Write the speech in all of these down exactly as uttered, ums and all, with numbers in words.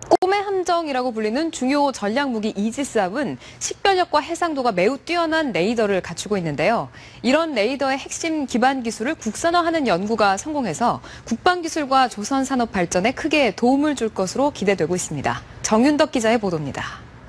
꿈의 함정이라고 불리는 중요 전략무기 이지스함은 식별력과 해상도가 매우 뛰어난 레이더를 갖추고 있는데요. 이런 레이더의 핵심 기반 기술을 국산화하는 연구가 성공해서 국방기술과 조선산업 발전에 크게 도움을 줄 것으로 기대되고 있습니다. 정윤덕 기자의 보도입니다.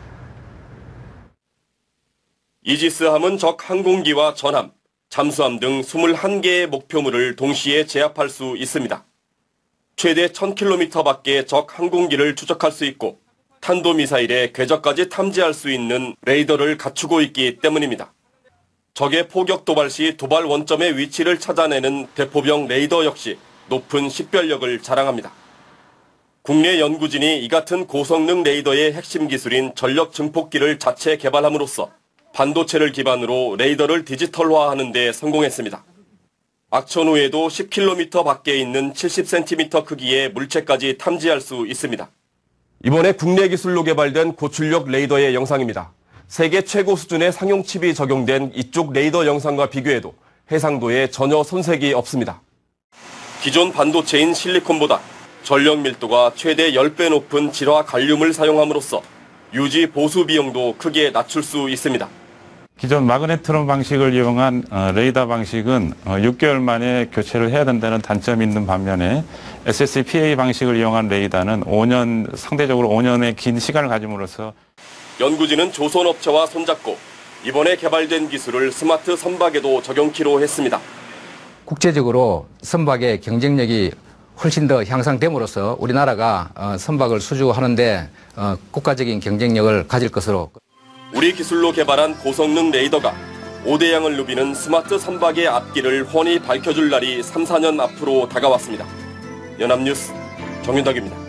이지스함은 적 항공기와 전함, 잠수함 등 이십일 개의 목표물을 동시에 제압할 수 있습니다. 최대 천 킬로미터 밖의 적 항공기를 추적할 수 있고 탄도미사일의 궤적까지 탐지할 수 있는 레이더를 갖추고 있기 때문입니다. 적의 포격 도발 시 도발 원점의 위치를 찾아내는 대포병 레이더 역시 높은 식별력을 자랑합니다. 국내 연구진이 이 같은 고성능 레이더의 핵심 기술인 전력 증폭기를 자체 개발함으로써 반도체를 기반으로 레이더를 디지털화하는 데 성공했습니다. 악천 후에도 십 킬로미터 밖에 있는 칠십 센티미터 크기의 물체까지 탐지할 수 있습니다. 이번에 국내 기술로 개발된 고출력 레이더의 영상입니다. 세계 최고 수준의 상용 칩이 적용된 이쪽 레이더 영상과 비교해도 해상도에 전혀 손색이 없습니다. 기존 반도체인 실리콘보다 전력 밀도가 최대 십 배 높은 질화 갈륨을 사용함으로써 유지 보수 비용도 크게 낮출 수 있습니다. 기존 마그네트론 방식을 이용한 레이더 방식은 육 개월 만에 교체를 해야 된다는 단점이 있는 반면에 에스에스피에이 방식을 이용한 레이더는 오 년, 상대적으로 오 년의 긴 시간을 가짐으로써 연구진은 조선업체와 손잡고 이번에 개발된 기술을 스마트 선박에도 적용키로 했습니다. 국제적으로 선박의 경쟁력이 훨씬 더 향상됨으로써 우리나라가 선박을 수주하는 데 국가적인 경쟁력을 가질 것으로. 우리 기술로 개발한 고성능 레이더가 오대양을 누비는 스마트 선박의 앞길을 훤히 밝혀줄 날이 삼, 사 년 앞으로 다가왔습니다. 연합뉴스 정윤덕입니다.